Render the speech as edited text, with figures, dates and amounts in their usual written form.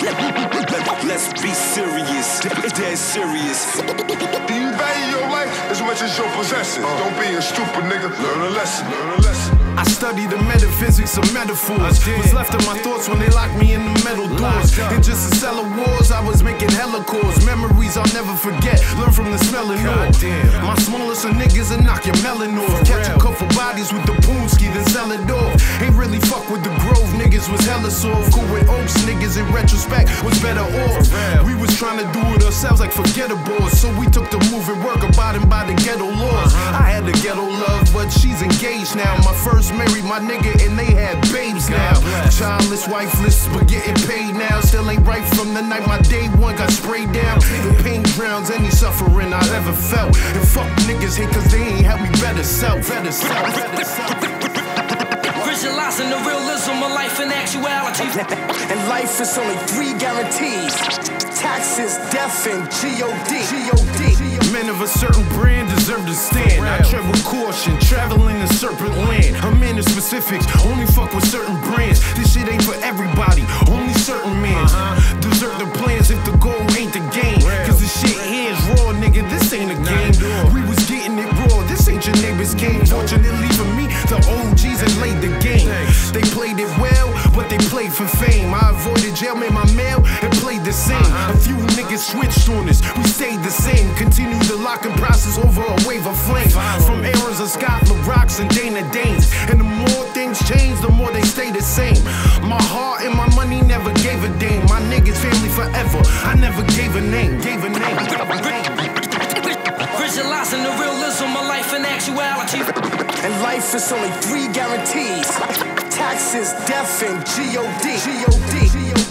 Let's be serious, dead serious. Do you value your life as much as your possessions? Don't be a stupid nigga, learn a lesson, learn a lesson. I studied the metaphysics of metaphors. Was left in my thoughts when they locked me in the metal doors. In just a cell of wars, I was making hella calls. Memories I'll never forget, learn from the smelling off. My smallest of niggas and knock your melon off. Catch a couple bodies with the poonski, then sell it off. Ain't really fuck with the Grove niggas, was hella soft. Cool with Oaks niggas, in retrospect, was better off. We was trying to do it ourselves like forgettables. So we took the move and work abiding by the ghetto laws. I had the ghetto love, but she's engaged now. My first married my nigga and they had babes now. Childless, wifeless, but getting paid now. Still ain't right from the night my day one got sprayed down. The pain drowns any suffering I've ever felt. And fuck niggas hate cause they ain't help me better self. Visualizing the realism of life in actuality. And life is only 3 guarantees: taxes, death, and G.O.D. Men of a certain brand deserve to stand. I tread with caution, traveling in serpent land. I'm in the specifics, only fuck with certain brands. This shit ain't for everybody, only certain men. Desert the plans if the goal ain't the game. Cause this shit here is raw, nigga, this ain't a game. We was getting it raw, this ain't your neighbor's game. Fortunately for me, the OGs had laid the game. They played it well, but they played for fame. I avoided jail, made my mail, and played the same. A few niggas switched on us, we stayed the same. Continued the locking process over a wave of flame. From eras of Scott LaRocks and Dana Danes. And the more things change, the more they stay the same. My heart and my money never gave a damn. My niggas family forever, I never gave a name. Visualizing the realism of life in actuality. And life is only 3 guarantees: taxes, death, and G.O.D.